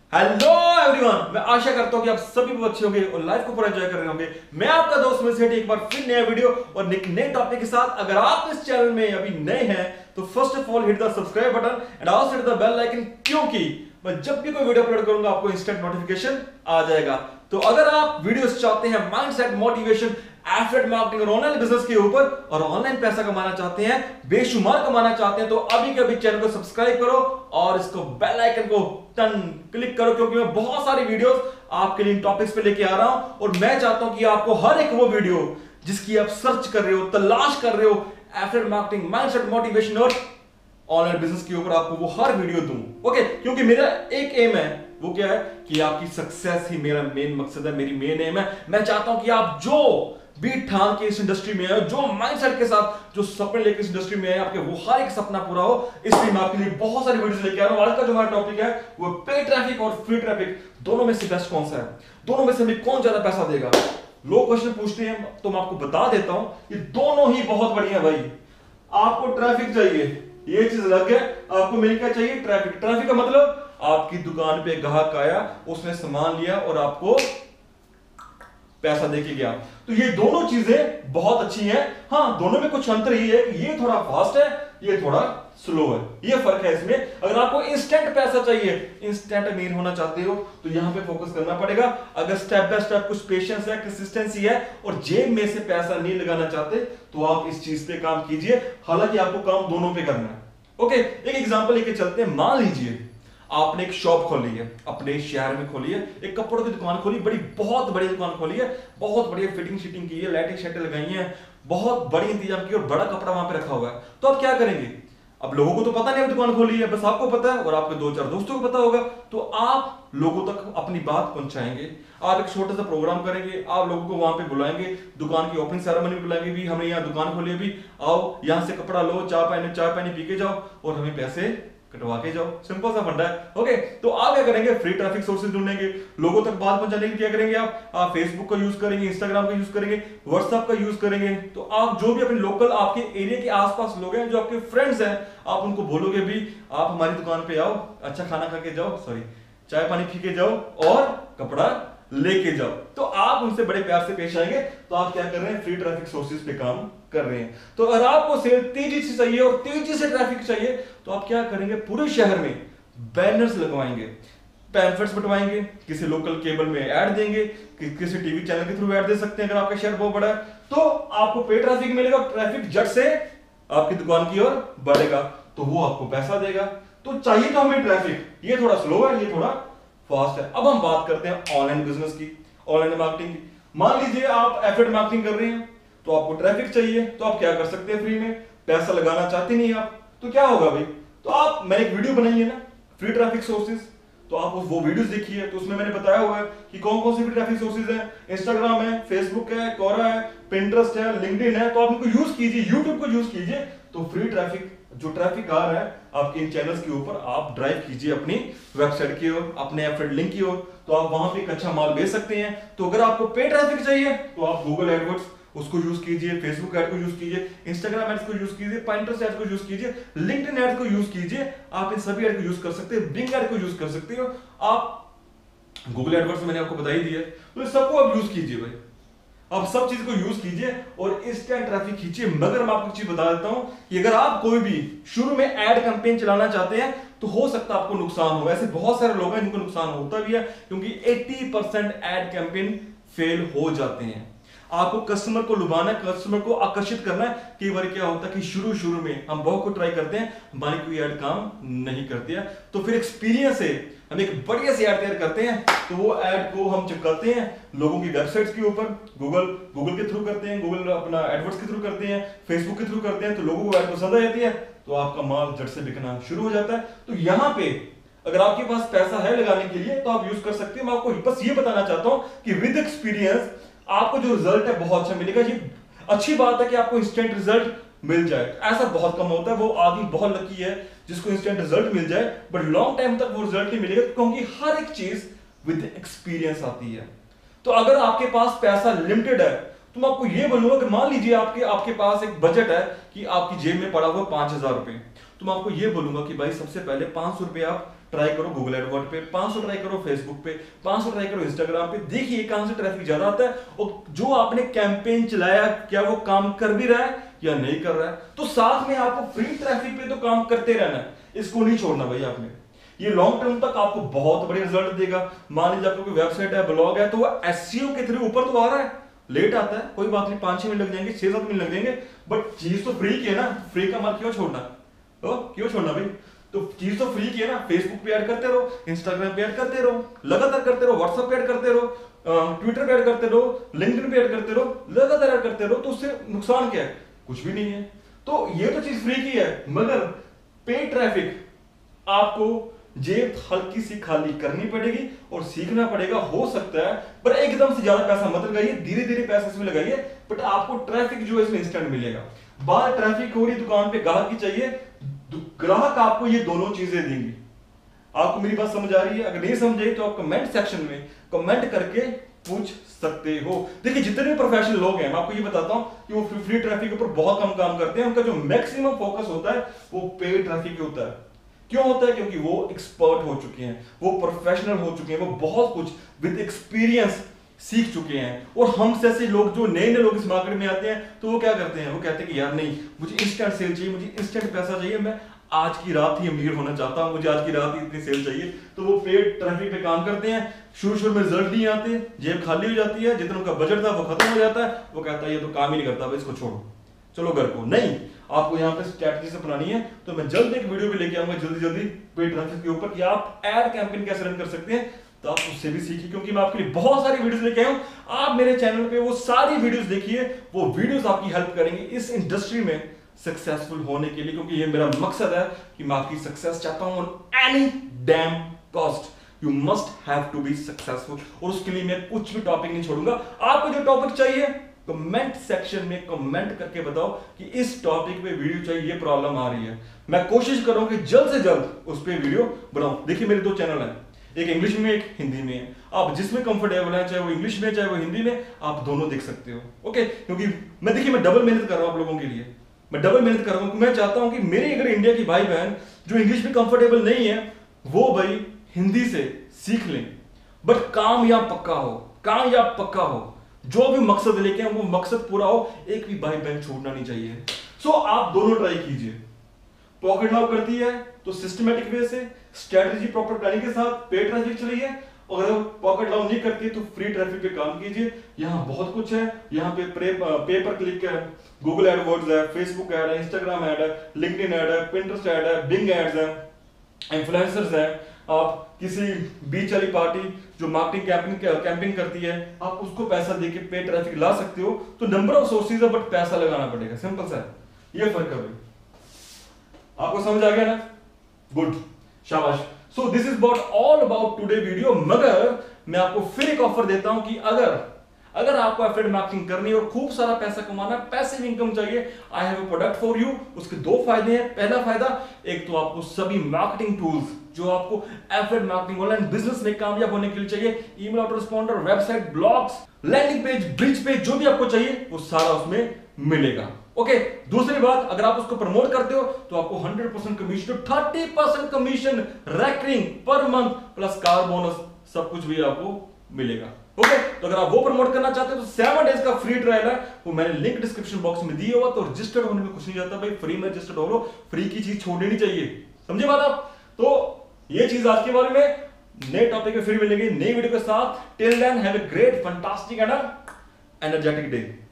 Hello everyone, मैं आशा करता हूं कि आप सभी बहुत अच्छे होंगे और लाइफ को पूरा एंजॉय कर रहे होंगे। मैं आपका दोस्त सुमेत सेठी एक बार फिर नया वीडियो और एक नए टॉपिक के साथ। अगर आप इस चैनल में अभी नए हैं तो first of all hit the subscribe button and also hit the bell icon, क्योंकि मैं जब भी कोई वीडियो अपलोड करूंगा आपको इंस्टेंट नोटिफिकेशन आ जाएगा। तो अगर आप वीडियोस चाहते हैं माइंडसेट, मोटिवेशन, एफिलिएट मार्केटिंग और ऑनलाइन बिजनेस के ऊपर और ऑनलाइन पैसा कमाना चाहते हैं, बेशुमार कमाना चाहते हैं, तो अभी के अभी चैनल को सब्सक्राइब करो और इसको बेल आइकन को टन क्लिक करो, क्योंकि मैं बहुत सारी वीडियोस आपके लिए इन टॉपिक्स पे लेके आ रहा हूं और मैं चाहता हूं कि आपको हर एक वो वीडियो जिसकी आप सर्च कर रहे हो, तलाश कर रहे हो, एफिलिएट मार्केटिंग, माइंडसेट, मोटिवेशन और ऑनलाइन बिजनेस के ऊपर, आपको वो हर वीडियो दूं। ओके, क्योंकि मेरा एक एम है, वो क्या है कि आपकी सक्सेस ही मेरा मेन मकसद है, मेरी मेन एम है। मैं चाहता हूं कि आप जो भी ठान के इस इंडस्ट्री में है, जो माइंडसेट के साथ जो सपने लेके इस इंडस्ट्री में है, आपके वो हर एक सपना पूरा हो, इसलिए मैं आपके लिए बहुत सारी वीडियोस लेके आ रहा हूं। आज का जो हमारा टॉपिक है वो पे ट्रैफिक और फ्री ट्रैफिक, दोनों में से बेस्ट कौन सा है, दोनों में से हमें कौन ज्यादा पैसा देगा। लोग क्वेश्चन पूछते हैं तो मैं आपको बता देता हूं कि दोनों ही बहुत बढ़िया भाई। आपको ट्रैफिक चाहिए, ये चीज अलग है। आपको मेरे क्या चाहिए? ट्रैफिक। ट्रैफिक का मतलब आपकी दुकान पे ग्राहक आया, उसने सामान लिया और आपको पैसा देके गया। तो ये दोनों चीजें बहुत अच्छी हैं। हाँ, दोनों में कुछ अंतर ही है कि ये थोड़ा फास्ट है, ये थोड़ा स्लो है, ये फर्क है इसमें। अगर आपको इंस्टेंट पैसा चाहिए, इंस्टेंट अमीर होना चाहते हो, तो यहां पे फोकस करना पड़ेगा। अगर स्टेप बाय स्टेप कुछ पेशेंस है, कंसिस्टेंसी है और जेब में से पैसा नहीं लगाना चाहते, तो आप इस चीज पे काम कीजिए। हालांकि आपको काम दोनों पे करना है। ओके, एक एग्जांपल लेके चलते हैं। मान लीजिए आपने एक शॉप खोली है, अपने शहर में खोली है, एक कपड़ों की दुकान खोली, बहुत बड़ी दुकान खोली है, बहुत बढ़िया फिटिंग शिटिंग की है, लाइटिंग शाइटें लगाई हैं, बहुत बड़ी इंतजाम की और बड़ा कपड़ा वहां पे रखा हुआ है। तो आप क्या करेंगे? अब लोगों को तो पता नहीं आप दुकान खोली है, बस आपको पता है और आपके दो चार दोस्तों को पता होगा। तो आप लोगों तक अपनी बात पहुंचाएंगे, आप एक छोटा सा प्रोग्राम करेंगे, आप लोगों को वहां पे बुलाएंगे, दुकान की ओपनिंग सेरेमनी में बुलाएंगे, भी हमने यहाँ दुकान खोली है, भी आओ यहां से कपड़ा लो, चाय पानी पी के जाओ और हमें पैसे कटवा के जाओ। सिंपल सा फंडा है। ओके, तो आप क्या करेंगे? फ्री ट्रैफिक सोर्सेज ढूंढेंगे, लोगों तक बात पहुंचाने के लिए क्या करेंगे? आप फेसबुक का यूज करेंगे, इंस्टाग्राम का यूज करेंगे, व्हाट्सएप का यूज करेंगे। तो आप जो भी अपने लोकल, आपके एरिया के आसपास लोग हैं, जो आपके फ्रेंड्स हैं, आप उनको बोलोगे भी आप हमारी दुकान पे आओ, अच्छा खाना खा के जाओ, सॉरी चाय पानी पी के जाओ और कपड़ा लेके जाओ। तो आप उनसे बड़े प्यार से पेश आएंगे। तो आप क्या कर रहे हैं? फ्री ट्रैफिक सोर्सेज पे काम कर रहे हैं। तो अगर आपको सेल तेजी से चाहिए और तेजी से ट्रैफिक चाहिए, तो आप क्या करेंगे? पूरे शहर में बैनर्स लगवाएंगे, पैम्फलेट्स बंटवाएंगे, किसी लोकल केबल में ऐड देंगे, किसी टीवी चैनल के थ्रू ऐड दे सकते हैं। अगर आपका शहर बहुत बड़ा है तो आपको पे ट्रैफिक मिलेगा, ट्रैफिक जट से आपकी दुकान की ओर बढ़ेगा, तो वो आपको पैसा देगा। तो चाहिए तो हमें ट्रैफिक, ये थोड़ा स्लो है, ये थोड़ा फास्ट है। अब हम बात करते हैं ऑनलाइन बिजनेस की, ऑनलाइन मार्केटिंग की। मान लीजिए आप एफिलिएट मार्केटिंग कर रहे हैं, तो आपको ट्रैफिक चाहिए, तो आप क्या कर सकते हैं? फ्री में पैसा लगाना चाहते नहीं आप, तो क्या होगा भाई? तो आप, मैंने एक वीडियो बनाई है ना, फ्री ट्रैफिक सोर्सेज, तो आप वो वीडियोस देखिए। तो उसमें मैंने बताया हुआ है कि कौन कौन से फ्री ट्रैफिक सोर्सेज हैं। इंस्टाग्राम है, फेसबुक है, कोरा है, पिंटरेस्ट है, लिंक्डइन है। तो आप इनको यूज कीजिए, यूट्यूब को यूज कीजिए। तो फ्री ट्रैफिक, जो ट्रैफिक आ रहा है आपके इन चैनल्स के ऊपर, आप ड्राइव कीजिए अपनी वेबसाइट की ओर, अपने एफिलिएट लिंक की ओर। तो आप वहां पे एक अच्छा माल बेच सकते हैं। तो अगर आपको पे ट्रैफिक चाहिए तो आप गूगल एडवर्ड्स उसको यूज कीजिए, फेसबुक एड को यूज कीजिए, इंस्टाग्राम एड्स को यूज कीजिए, पिंटरेस्ट एड्स को यूज कीजिए, लिंक्डइन एड्स को यूज कीजिए। आप इन सभी एड को यूज कर सकते हैं, बिंग एड को यूज कर सकते हो। आप गूगल एडवर्ड्स मैंने आपको बता ही दिया, तो इस सबको आप यूज कीजिए भाई। आप सब चीज को यूज कीजिए और इंस्टेंट ट्रैफिक खींचिए। मगर मैं आपको चीज बता देता हूं कि अगर आप कोई भी शुरू में एड कैंपेन चलाना चाहते हैं तो हो सकता है आपको नुकसान हो। ऐसे बहुत सारे लोग हैं जिनको नुकसान होता भी है, क्योंकि 80% एड कैंपेन फेल हो जाते हैं। आपको कस्टमर को लुभाना है, कस्टमर को आकर्षित करना है। कई बार क्या होता है कि शुरू में हम बहुत कुछ ट्राई करते हैं, हमारी कोई ऐड काम नहीं करती है, तो फिर एक्सपीरियंस से हम एक बढ़िया सी ऐड तैयार करते हैं। तो वो ऐड को हम चिपकाते हैं लोगों की वेबसाइट्स के ऊपर, गूगल के थ्रू करते हैं, गूगल अपना एडवर्ड्स के थ्रू करते हैं, फेसबुक के थ्रू करते हैं। तो लोगों को ऐड पसंद आ जाती है, तो आपका माल झट से बिकना शुरू हो जाता है। तो यहां पे अगर आपके पास पैसा है लगाने के लिए तो आप यूज कर सकते हैं। मैं आपको बस ये बताना चाहता हूं कि विद एक्सपीरियंस आपको जो रिजल्ट है बहुत अच्छा मिलेगा। ये अच्छी बात है कि आपको इंस्टेंट रिजल्ट मिल जाए, ऐसा बहुत कम होता है। वो आदमी बहुत लकी है जिसको इंस्टेंट रिजल्ट मिल जाए, बट लॉन्ग टाइम तक वो रिजल्ट नहीं मिलेगा, क्योंकि हर एक चीज विद एक्सपीरियंस आती है। तो अगर आपके पास पैसा लिमिटेड है तो मैं आपको ये बोलूंगा कि मान लीजिए आपके पास एक बजट है कि आपकी जेब में पड़ा हुआ 5,000 रुपए, तो मैं आपको ये बोलूंगा कि भाई सबसे पहले 500 रुपए आप ट्राई करो गूगल एडवर्ड पे, 500 ट्राई करो फेसबुक पे, 500 ट्राई करो इंस्टाग्राम पे, देखिए कहां से ट्रैफिक ज्यादा आता है और जो आपने कैंपेन चलाया क्या वो काम कर भी रहा है या नहीं कर रहा है। तो साथ में आपको फ्री ट्रैफिक पे तो काम करते रहना है, इसको नहीं छोड़ना भाई आपने। ये लॉन्ग टर्म तक आपको बहुत बड़े रिजल्ट देगा। मान लीजिए आपको कोई वेबसाइट है, ब्लॉग है, तो वो एसईओ के थ्रू ऊपर तो आ रहा है, लेट आता है कोई बात नहीं, 5-6 मिनट लग जाएंगे, 6-7 मिनट लग जाएंगे, बट चीज तो फ्री की है ना, फ्री का माल क्यों छोड़ना, तो क्यों छोड़ना भाई। तो चीज तो फ्री की है ना, फेसबुक पे ऐड करते रहो, इंस्टाग्राम पे ऐड करते रहो, लगातार करते रहो, व्हाट्सएप पे ऐड करते रहो, ट्विटर पे ऐड करते रहो, लिंक्डइन पे ऐड करते रहो, लगातार ऐड करते रहो, तो उससे नुकसान क्या है, कुछ भी नहीं है। तो ये तो चीज फ्री की है, मगर पेड ट्रैफिक आपको जेब हल्की सी खाली करनी पड़ेगी और सीखना पड़ेगा। हो सकता है पर एकदम से ज्यादा पैसा मत लगाइए, धीरे धीरे पैसा इसमें लगाइए, बट आपको ट्रैफिक जो है इसमें इंस्टेंट मिलेगा। बाहर ट्रैफिक हो रही दुकान पे, ग्राहक की चाहिए, ग्राहक आपको ये दोनों चीजें देंगे। आपको मेरी बात समझ आ रही है? अगर नहीं समझ आई तो आप कमेंट सेक्शन में कमेंट करके पूछ सकते हो। देखिए जितने भी प्रोफेशनल लोग हैं, मैं आपको ये बताता हूं कि वो फ्री ट्रैफिक के ऊपर बहुत कम काम करते हैं, उनका जो मैक्सिमम फोकस होता है वो पेड ट्रैफिक पे होता है। क्यों होता है? क्योंकि वो एक्सपर्ट हो चुके हैं, वो प्रोफेशनल हो चुके हैं, वो बहुत कुछ विद एक्सपीरियंस सीख चुके हैं। और हम जैसे लोग जो नए नए लोग इस मार्केट में आते हैं, तो वो क्या करते हैं, वो कहते हैं कि यार नहीं, मुझे इंस्टेंट सेल चाहिए, मुझे इंस्टेंट पैसा चाहिए, मैं आज की रात ही अमीर होना चाहता हूं, मुझे आज की रात ही इतनी सेल चाहिए। तो वो पेड ट्रैफिक पे काम करते हैं, शुरू में रिजल्ट नहीं आते, जेब खाली हो जाती है, जितना उनका बजट था वो खत्म हो जाता है, वो कहता है ये तो काम ही नहीं करता, इसको छोड़ो, चलो घर को। नहीं, आपको यहाँ पे स्ट्रैटेजी से बनानी है। तो मैं जल्द एक वीडियो भी लेके आऊंगा जल्दी पेड ट्रैफिक के ऊपर कि आप एड कैंपेन कैसे रन कर सकते हैं, तो आप उससे भी सीखिए, क्योंकि मैं आपके लिए बहुत सारी वीडियोस लेके आया हूं। आप मेरे चैनल पे वो सारी वीडियोस देखिए, वो वीडियोस आपकी हेल्प करेंगे इस इंडस्ट्री में सक्सेसफुल होने के लिए, क्योंकि ये मेरा मकसद है कि मैं आपकी सक्सेस चाहता हूं on any damn cost. You must have to be successful, और उसके लिए मैं कुछ भी टॉपिक नहीं छोड़ूंगा। आपको जो टॉपिक चाहिए कमेंट सेक्शन में कमेंट करके बताओ कि इस टॉपिक पे वीडियो चाहिए, ये प्रॉब्लम आ रही है, मैं कोशिश करूंगा कि जल्द से जल्द उस पे वीडियो बनाऊं। देखिए मेरे 2 चैनल हैं, एक इंग्लिश में एक हिंदी में है, आप जिसमें कंफर्टेबल है, चाहे वो इंग्लिश में चाहे वो हिंदी में, आप दोनों देख सकते हो। ओके, क्योंकि मैं डबल मेहनत कर रहा हूं आप लोगों के लिए, मैं डबल मेहनत कर रहा हूं। मैं चाहता हूं कि मेरे अगर इंडिया की भाई बहन जो इंग्लिश में कंफर्टेबल नहीं है, वो भाई हिंदी से सीख लें, बट कामयाब पक्का हो, जो भी मकसद लेके हैं वो मकसद पूरा हो, एक भी भाई बहन छूटना नहीं चाहिए। सो आप दोनों ट्राई कीजिए। पॉकेट लॉक करती है तो सिस्टमेटिक वे से, स्ट्रेटजी प्रॉपर प्लानिंग के साथ पेड ट्रैफिक चलाइए, और अगर पॉकेट लॉक नहीं करती तो फ्री ट्रैफिक पे काम कीजिए। यहाँ बहुत कुछ है, यहाँ पे पे पर क्लिक है, गूगल एडवर्ड्स है, फेसबुक ऐड है, इंस्टाग्राम ऐड है, लिंक्डइन ऐड है, पिंटरेस्ट ऐड है, बिंग एड्स है, इन्फ्लुएंसर्स है। आप किसी बीच वाली पार्टी जो मार्केटिंग कैंपिंग करती है, आप उसको पैसा देके पे ट्रैफिक ला सकते हो। तो नंबर ऑफ सोर्सेज है, बट पैसा लगाना पड़ेगा, सिंपल सा है, ये फर्क है भाई। आपको समझ आ गया ना? गुड, शाबाश। So this is all about today video. मगर मैं आपको फिर एक ऑफर देता हूं कि अगर आपको एफिलिएट मार्केटिंग करनी है और खूब सारा पैसा कमाना, पैसिव इनकम चाहिए, I have a product for you. उसके 2 फायदे हैं। पहला फायदा, एक तो आपको सभी मार्केटिंग टूल्स जो आपको एफिलिएट मार्केटिंग ऑनलाइन बिजनेस में कामयाब होने के लिए चाहिए, email autoresponder, website, blogs, landing page, bridge page, जो भी आपको चाहिए वो सारा उसमें मिलेगा। ओके, दूसरी बात, अगर आप उसको प्रमोट करते हो तो आपको 100% commission, 30% commission recurring per month plus car bonus, सब कुछ भी आपको मिलेगा। ओके, तो अगर आप वो प्रमोट करना चाहते हो तो 7 डेज का फ्री ट्रायल है, वो मैंने लिंक डिस्क्रिप्शन बॉक्स में दिया हुआ। तो रजिस्टर्ड होने में कुछ नहीं जाता भाई, फ्री में रजिस्टर्ड हो लो, फ्री की चीज छोड़नी नहीं चाहिए, समझे बात आप? तो ये चीज आज के बारे में, नए टॉपिक पे फिर मिलेंगे नई वीडियो के साथ। Till then have a great fantastic and energetic day.